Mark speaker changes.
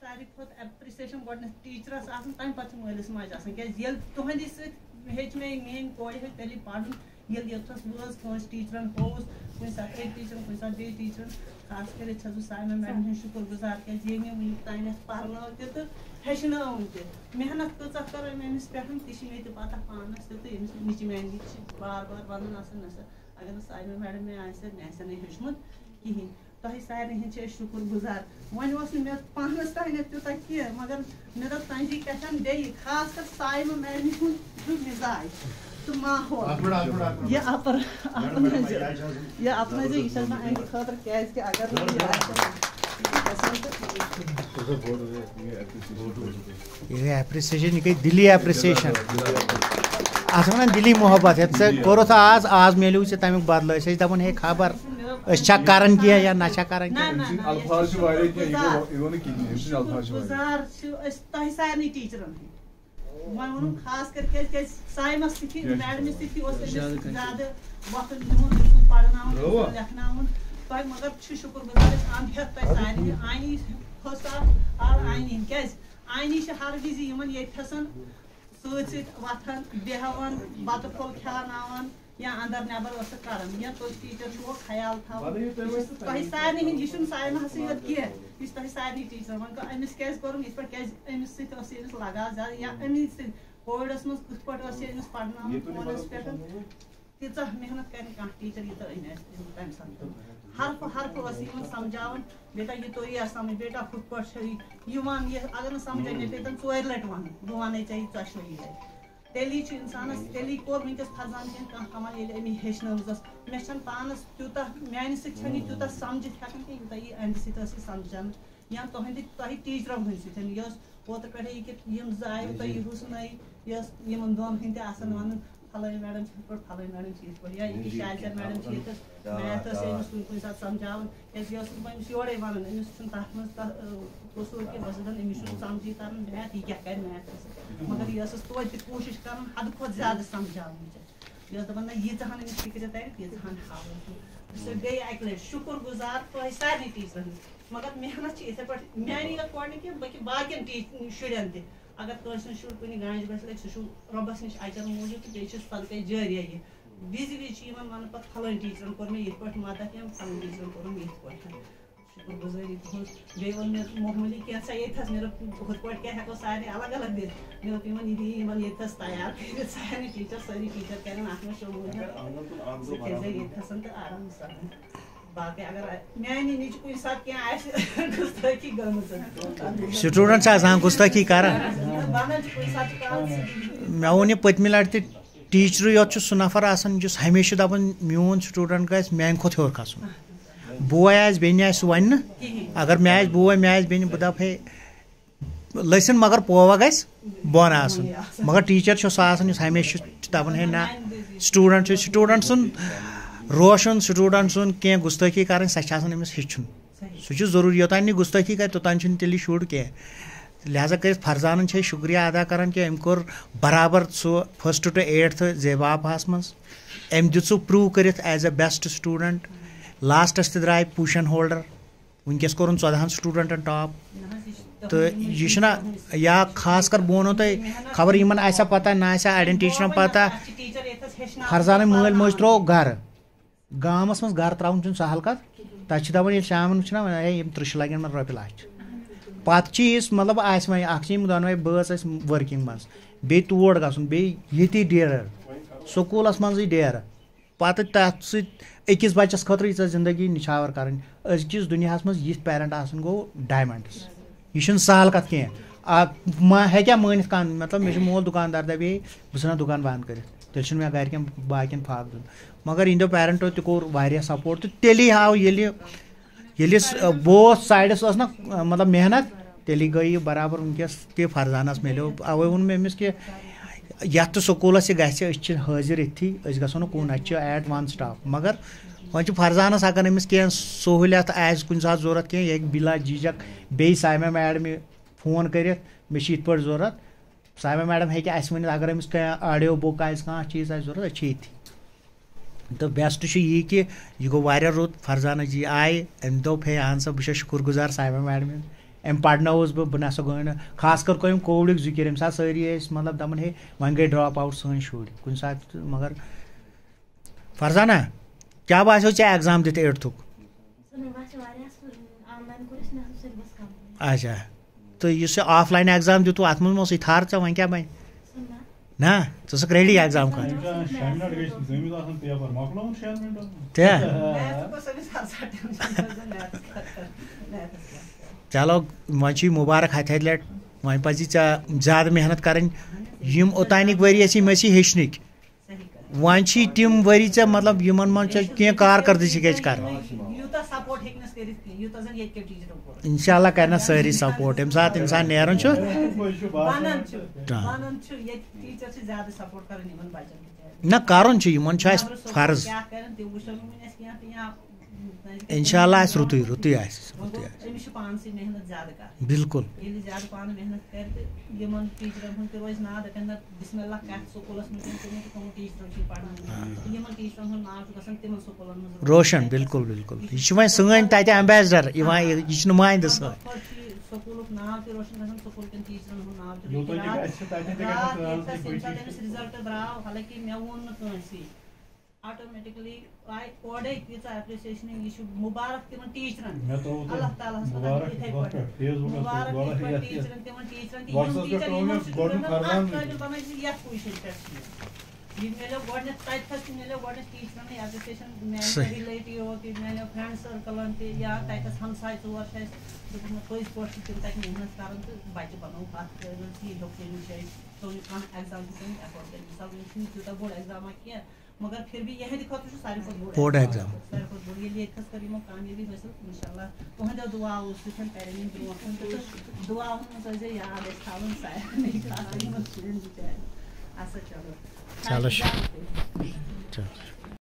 Speaker 1: ساری کھۄتہٕ ایپرِسیشن گۄڈٕنیتھ ٹیٖچرس آسان تَمہِ پَتہٕ چھِ مٲلِس ماجہِ آسان کیازِ ییٚلہِ تُہنٛدِ سۭتۍ ہیٚچھ مےٚ میٲنۍ کورِ ہیٚچھ تیٚلہِ پَرُن ییٚلہِ یوٚتَس وٲژ کٲنٛسہِ ٹیٖچرَن ہووُس کُنہِ ساتہٕ أکۍ ٹیٖچرَن کُنہِ ساتہٕ بیٚیہِ ٹیٖچرَن خاص کٔرِتھ چھَس بہٕ سایمہ میڈم ہٕنٛز شُکُر گُزار کیازِ ییٚمۍ مےٚ وٕنیُک تانٮ۪تھ پَرنٲو تہِ تہٕ ہیٚچھنٲوٕم تہِ محنت کۭژاہ کٔر أمۍ أمِس پٮ۪ٹھ تہِ چھِ مےٚ تہِ پَتہ پانَس تہِ تہٕ أمِس نِچہِ میٛانہِ نِچ چھِ بار بار وَنان آسان نہ سا اگر نہٕ سایمہ میڈم مےٚ آسہِ ہا مےٚ آسہِ ہا نہٕ ہیوٚچھمُت کِہیٖنۍ تۄہہِ سارنٕے ہِنٛدۍ چھِ أسۍ شُکُر گُزار وۄنۍ اوس نہٕ مےٚ پانَس تانٮ۪تھ تیوٗتاہ کینٛہہ مگر مےٚ دوٚپ تنجی گژھن بیٚیہِ خاص کر سایمہ میڈمہِ ہُنٛد مِزاج تہٕ ماحول یہِ اپنٲیزیو یہِ چھَس بہٕ اَمہِ خٲطرٕ کیٛازِکہِ اگر نہٕ یہِ
Speaker 2: یہ ایپریسیشن یہ گئی دلی ایپریسیشن اتھ ونان دلی محبت یتھ ژےٚ کوٚرُتھ آز میلیو ژےٚ تمیُک بدلہٕ أسۍ ٲسۍ دپان ہے خبر أسۍ چھا کران کینٛہہ یا نہ چھا کران
Speaker 1: گُزار چھِ أسۍ تۄہہِ سارنٕے ٹیٖچرَن ہٕنٛدۍ وۄنۍ ووٚنُم خاص کر کیازِ سایمَس سۭتی میڈمہِ سۭتی اوس أمِس زیادٕ وقت دیُن پرناوُن لیکھناوُن تۄہہِ مگر چھُ شُکُر گُزار أسۍ اَنٛد ہٮ۪تھ تۄہہِ سارنٕے آنی فٔسٹ آف آنی کیازِ آنی چھِ ہر وِزِ یِمن ییٚتھَسن سۭتۍ سۭتۍ وۄتھان بیٚہوان بَتہٕ پھوٚل کھٮ۪اناوان یا اندر نٮ۪بر ٲسٕکھ کران یا تُہۍ ٹیٖچر چھُو خیال تھاوان تۄہہِ سارنٕے ہٕنٛدۍ یہِ چھُنہٕ سایمہسٕے یوت کینٛہہ یہِ چھُ تۄہہِ سارنٕے ٹیٖچرن وۄنۍ گوٚو أمِس کیازِ کوٚرُم یِتھ پٲٹھۍ کیازِ أمِس سۭتۍ ٲس أمِس لگاو زیادٕ یا أمِس سۭتۍ کووِڈس منٛز کِتھ پٲٹھۍ ٲس یہِ أمِس پرناوان فونس پٮ۪ٹھ تیٖژاہ محنت کرِ کانٛہہ ٹیٖچر یوٗتاہ أمۍ آسہِ تمہِ ساتہٕ حرفہٕ ٲس یِمن سمجھاوان بیٹا یہِ توٚری یا سمجھ بیٹا ہُتھ پٲٹھۍ چھِ یِوان یہِ اگر نہٕ سمجھے مےٚ پیٚتن 4 لٹہِ وَنُن بہٕ وَنے ژےٚ یہِ ژۄشوٕیی لٹہِ تیٚلی چھُ اِنسانس تیٚلی کوٚر وٕنکیٚس فرزان کینٛہہ کانٛہہ کمال ییٚلہِ أمی ہیٚچھنٲومٕژ ٲس مےٚ چھنہٕ پانس تیوٗتاہ میانہِ سۭتۍ چھنہٕ یہِ تیوٗتاہ سمجھِتھ ہٮ۪کان کینٛہہ یوٗتاہ یہِ اَمہِ سۭتۍ ٲس یہِ سمجھان یا تۄہہِ ٹیٖچرو ہٕنٛدۍ سۭتۍ یہِ ٲس اوترٕ پٮ۪ٹھے یہِ کہِ یِم زٕ آیو تۄہہِ یہِ حُسنٲے یہِ ٲس یِمن دۄن ہٕنٛدۍ تہِ آسان وَنُن فلٲنۍ میڈم چھِ یِتھ پٲٹھۍ فلٲنۍ میڈم چھِ یِتھ پٲٹھۍ یا یہِ شالچر میڈم چھِ ییٚتٮ۪س میتھ ٲس أمِس کُنہِ ساتہٕ سمجھاوان کیازِ یہِ ٲس نہٕ أمِس یورے وَنان أمِس چھُنہٕ تَتھ منٛز قصوٗر کینٛہہ بہٕ ٲسٕس دَپان أمِس چھُنہٕ سمجھی تران میتھ یہِ کیٛاہ کَرِ میتھس مگر یہِ ٲسٕس توتہِ تہِ کوٗشِش کران حدٕ کھۄتہٕ زیادٕ سمجھاوٕنٕچ یہِ ٲس دَپان نہ ییٖژاہ ہن أمِس فِکرِ ترِ تیٖژاہ ہن ہاوُن سُہ گٔے اَکہِ لٹہِ شُکُر گُزار تۄہہِ سارنٕے ٹیٖچرن ہٕنٛدۍ مگر محنت چھِ یِتھے پٲٹھۍ میانی یوت کورِ نہٕ کینٛہہ بٔلکہِ باقین شُرٮ۪ن تہِ اگر کٲنٛسہِ ہُنٛد شُر کُنہِ گانٛجہِ گژھِ لگہِ سُہ چھُ رۄبس نِش اجر موٗجوٗب تہٕ بیٚیہِ چھُ صدقے جٲریہ یہِ وِزِ وِزِ چھِ یِمن وَنان پتہٕ فلٲنۍ ٹیٖچرن کوٚر مےٚ یِتھ پٲٹھۍ مدد یا فلٲنۍ ٹیٖچرن کوٚرُم یِتھ پٲٹھۍ شُکُر گُزٲری تُہنٛز بیٚیہِ ووٚن مےٚ معموٗلی کینٛژھا ییٚتھس مےٚ دوٚپ ہُتھ پٲٹھۍ کیٛاہ ہٮ۪کو سارنٕے الگ الگ دِتھ مےٚ دوٚپ یِمن یہِ دِی یِمن ییٚتھس تیار کٔرِتھ سارنٕے ٹیٖچر سٲری ٹیٖچر کرن اتھ منٛز شموٗلیت سُہ کھیٚزِ ییٚتھسن تہٕ آرام سان باقٕے اگر میانہِ نِچ کُنہِ ساتہٕ کینٛہہ آسہِ گُستٲخی گٔمٕژ
Speaker 2: سٹوٗڈنٛٹ چھِ آسان گُستٲخی کران
Speaker 1: بنان چھِ کُنہِ ساتہٕ چھُ کال
Speaker 2: مےٚ ووٚن یہِ پٔتمہِ لٹہِ تہِ ٹیٖچرٕے یوت چھُ سُہ نفر آسان یُس ہمیشہِ دپان میون سٹوٗڈنٛٹ گژھِ میانہِ کھۄتہٕ ہیوٚر کھسُن بوے آسہِ بیٚنہِ آسہِ سُہ وَنہِ نہٕ اگر مےٚ آسہِ بوے مےٚ آسہِ بیٚنہِ بہٕ دپہٕ ہے لٔسِن مگر پووا گژھِ بۄن آسُن مگر ٹیٖچر چھُ سُہ آسان یُس ہمیشہِ چھُ دپان ہے نہ سٹوٗڈنٛٹ چھُ سٹوٗڈنٛٹ سُنٛد روشُن سٹوٗڈنٛٹ سُنٛد کینٛہہ گُستٲخی کرٕنۍ سۄ چھِ آسان أمِس ہیٚچھُن سُہ چھُ ضروٗری یوٚتانۍ نہٕ گُستٲخی کرِ توٚتانۍ چھُنہٕ تیٚلہِ شُر کینٛہہ لہٰذا کٔرِتھ فرزانن چھِ أسۍ شُکریہ ادا کران کہ أمۍ کوٚر برابر سُہ 1st to 8th زیبابہس منٛز أمۍ دیُت سُہ پرٛوٗو کٔرِتھ ایز اے بیسٹ سٹوٗڈنٛٹ لاسٹس تہِ درٛاے پوزِشن ہولڈر وٕنکیٚس کوٚرُن 14 سٹوٗڈنٛٹن ٹاپ تہٕ یہِ چھُنہ یا خاص کر بہٕ وَنو تۄہہِ خبر یِمن آسیا پتہ نہ آسیا اڑٮ۪ن ٹیٖچرن پتہ فرزانٕنۍ مٲلۍ مٲجۍ ترٛوو گرٕ گامس منٛز گرٕ ترٛاوُن چھُنہٕ سہل کتھ تتہِ چھِ دپان ییٚلہِ شامن چھِنہ ونان ہے یِم ترٕٛشہِ لگن وۄنۍ رۄپیہِ لچھ پتہٕ چھِ یِژھ مطلب آسہِ وۄنۍ اکھ چھِ یِم دۄنوے بٲژ ٲسۍ ؤرکِنگ منٛز بیٚیہِ تور گژھُن بیٚیہِ ییٚتی ڈیرٕ سکوٗلس منٛزٕے ڈیرٕ پتہٕ تتھ سۭتۍ أکِس بچس خٲطرٕ ییٖژاہ زندگی نِچھاور کرٕنۍ أزکِس دُنیاہس منٛز یِتھ پیرنٹ آسان گوٚو ڈایمنڈس یہِ چھُنہٕ سہل کتھ کینٛہہ ہیٚکیٛاہ مٲنِتھ کانٛہہ مطلب مےٚ چھُ مول دُکاندار دپے بہٕ ژھٕنہٕ دُکان بنٛد کٔرِتھ تیٚلہِ چھُنہٕ مےٚ گرِکٮ۪ن باقین فاقہٕ دیُن مگر یِہنٛدیو پیرنٹو تہِ کوٚر واریاہ سپورٹ تہٕ تیٚلی آو ییٚلہِ بوتھ سایڈس ٲس نہ مطلب محنت تیٚلی گٔے یہِ برابر وٕنکیٚس تہِ فرزانس میلیو اوے ووٚن مےٚ أمِس کہ یتھ تہِ سکوٗلس یہِ گژھِ أسۍ چھِ حٲضر ییٚتھی أسۍ گژھو نہٕ کُن اَسہِ چھِ ایٹ 1 سٹاف مگر وۄنۍ چھُ فرزانس اگر أمِس کینٛہہ سہوٗلیت آسہِ کُنہِ ساتہٕ ضوٚرتھ کینٛہہ یہِ ہیٚکہِ بِلا جھجک بیٚیہِ سایمہ میڈمہِ فون کٔرِتھ مےٚ چھِ یِتھ پٲٹھۍ ضوٚرتھ سایمہ میڈم ہیٚکہِ اَسہِ ؤنِتھ اگر أمِس کینٛہہ آڈیو بُک آسہِ کانٛہہ چیٖز آسہِ ضوٚرتھ أسۍ چھِ ییٚتھی تہٕ بیسٹ چھُ یی کہِ یہِ گوٚو واریاہ رُت فرزانہ جی آیہِ أمۍ دوٚپ ہے اہن سا بہٕ چھُس شُکُر گُزار سایمہ میڈمہِ ام پڑنوس بہ نسا گوٚو نہٕ خاص کر کوٚرُم کووِڈُک ذِکر ییٚمہِ ساتہٕ سٲری ٲسۍ مطلب دپان ہے وۄنۍ گٔے ڈراپ آوُٹ سٲنۍ شُرۍ کُنہِ ساتہٕ مگر فرزانہ کیٛاہ باسیو ژےٚ ایگزام دِتھ 8تھُک اچھا تہٕ یُس یہِ آف لاین ایگزام دیُتوٕ اتھ منٛز ما اوسُے تھر ژےٚ وۄنۍ کیٛاہ بنہِ نہ ژٕ ٲسٕکھ ریڈی ایگزام خٲطرٕ چلو وۄنۍ چھُے مُبارک ہتہِ ہتہِ لٹہِ وۄنۍ پزی ژےٚ زیادٕ محنت کرٕنۍ یِم اوٚتانِکۍ ؤری ٲسۍ یِم ٲسی ہیٚچھنٕکۍ وۄنۍ چھی تِم ؤری ژےٚ مطلب یِمن منٛز ژےٚ کینٛہہ کارکردگی گژھِ کرٕنۍ انشاء اللہ کرنس سٲری سپورٹ ییٚمہِ ساتہٕ انسان نیران چھُ نہ کرُن چھُ یِمن چھُ اسہِ فرض انشاء اللہ آسہِ رُتُے رُتُے آسہِ بالکل روشن بالکل بالکل یہ چھُ وۄنۍ سٲنۍ تتہِ ایمبیسڈر یِوان یہِ چھُ نُمٲیندٕ سٲنۍ
Speaker 1: سکوٗلُک ناو تہِ روشن گژھان سکوٗل کٮ۪ن ٹیٖچرن ہُنٛد ناو تہِ رِزلٹ درٛاو حالانکہِ مےٚ ووٚن نہٕ کٲنٛسے آٹومیٹکلی آیہِ اورے تیٖژاہ ایپرِسیشن یہِ چھُ مُبارک تِمن ٹیٖچرن اللہ تعالیٰ ہس یِتھے پٲٹھۍ مُبارک ٹیٖچرن تِمن ٹیٖچرن تہِ یِم ٹیٖچر یِمن سٹوٗڈنٹن اکھ قٲبِل بنٲے زِ یتھ پُزِشن پٮ۪ٹھ چھِ یہِ مِلیو گۄڈنیتھ تتہِ تھس تہِ مِلیو گۄڈنیتھ ٹیٖچرنٕے ایپرِسیشن میانہِ رِلیٹِو تہِ مِلیو فرینڈ سٔرکٕلن تہِ یا تتٮ۪س ہمساے ژور چھِ اسہِ دوٚپُکھ پٔزۍ پٲٹھۍ چھِ تِم تتہِ محنت کران تہٕ بچہِ بنووُکھ اتھ قٲبِل یہِ ہیوٚک تٔمِس جایہِ ژوٚل نہٕ کانٛہہ ایگزام تہِ ژوٚل ایفٲرڈ کٔرِتھ مثال وۄنۍ چھُنہٕ تیوٗتاہ بوٚڑ ایگزاما کینٛہہ مگر پھر بھی یہندِ خٲطرٕ چھُ ساروی کھۄتہٕ بوٚڑ ایگزام ساروی کھۄتہٕ بوٚڑ ییٚلہِ ییٚتہِ تھس کٔر یِمو کامیٲبی حٲصِل انشاء اللہ تُہنٛدیو دُعاوو سۭتۍ کرن یِم برونٛٹھ کُن تہٕ دُعاون منٛز ٲسۍزیو یاد اَسہِ تھاوُن سارنٕے خاص یِمن شُرٮ۪ن بِچارٮ۪ن اچھا چلو